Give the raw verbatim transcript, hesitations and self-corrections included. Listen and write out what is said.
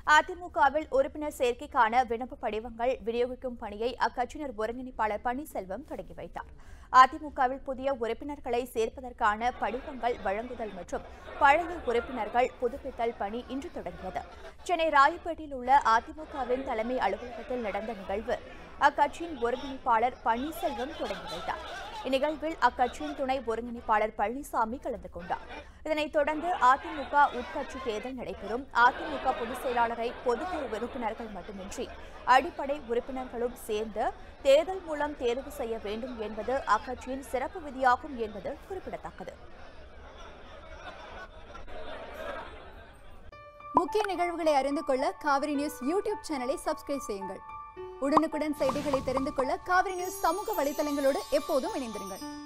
அதிமுகவில் உறுப்பினர் சேர்க்கைக்கான விண்ணப்ப படிவங்கள் விநியோகிக்கும் பணியை அக்கட்சியினர் ஒருங்கிணைப்பாளர் பன்னீர்செல்வம் தொடங்கி வைத்தார். அதிமுகவில் புதிய உறுப்பினர்களை சேர்ப்பதற்கான படிவங்கள் வழங்குதல் மற்றும் பழைய உறுப்பினர்கள் புதுப்பித்தல் பணி இன்று தொடங்கியது. சென்னை ராயப்பேட்டையில் உள்ள அதிமுகவின் தலைமை அலுவலகத்தில் நடந்த நிகழ்வு அக்கட்சியின் ஒருங்கிணைப்பாளர் பன்னீர்செல்வம் தொடங்கி வைத்தார். இந்நிகழ்வில் அக்கட்சியின் துணை ஒருங்கிணைப்பாளர் பழனிசாமி கலந்து கொண்டார். இதனைத் தொடர்ந்து அதிமுக உட்கட்சி தேர்தல் நடைபெறும். அதிமுக பொதுச் செயலாளரை பொதுக்குழு உறுப்பினர்கள் மட்டுமின்றி அடிப்படை உறுப்பினர்களும் சேர்ந்து தேர்தல் மூலம் தேர்வு செய்ய வேண்டும் என்பது அக்கட்சியின் சிறப்பு விதியாகும் என்பது குறிப்பிடத்தக்கது. முக்கிய நிகழ்வுகளை அறிந்து கொள்ள காவிரி நியூஸ் யூடியூப் சேனலை சப்ஸ்கிரைப் செய்யுங்கள். உடனுக்குடன் செய்திகளை தெரிந்து கொள்ள காவிரி நியூஸ் சமூக வலைதளங்களோடு எப்போதும் இணைந்திருங்கள்.